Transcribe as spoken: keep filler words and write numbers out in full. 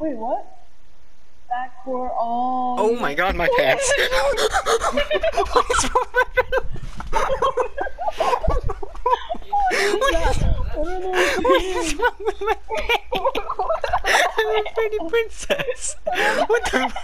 Wait, what? Back for all. Oh my god, my pants. What is wrong with my What is that? What are those What things? is wrong with my pants? I'm a pretty princess. What the